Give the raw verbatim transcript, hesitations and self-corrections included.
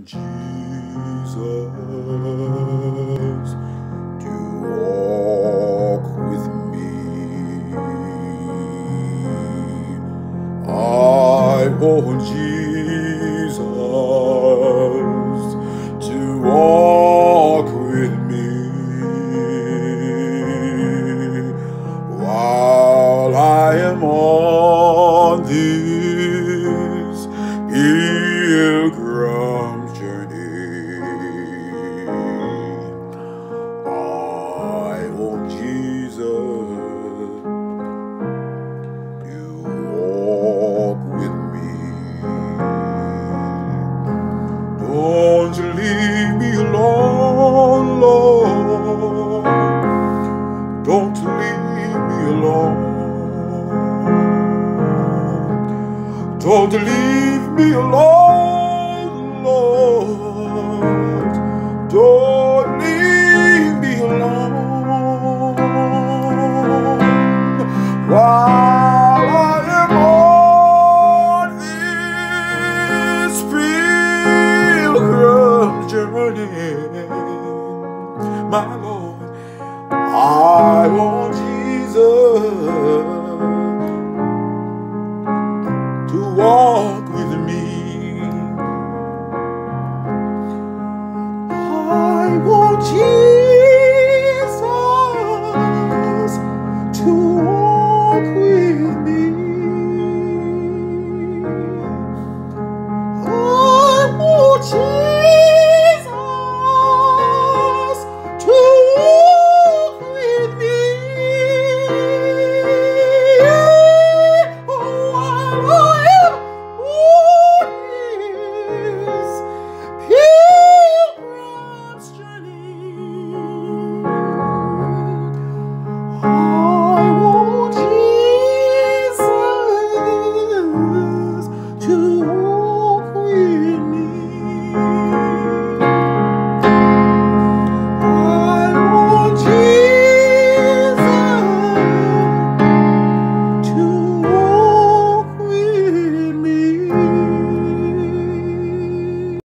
Jesus to walk with me. I want Jesus to walk with me while I am on this pilgrim's journey. I want Jesus to walk with me. Don't you leave me alone, Lord. Don't you leave me alone. Don't you leave me alone, Lord. Don't leave me alone while I am on this pilgrim journey. My Lord, I want Jesus to walk with me. I want Jesus to walk with me. I want Jesus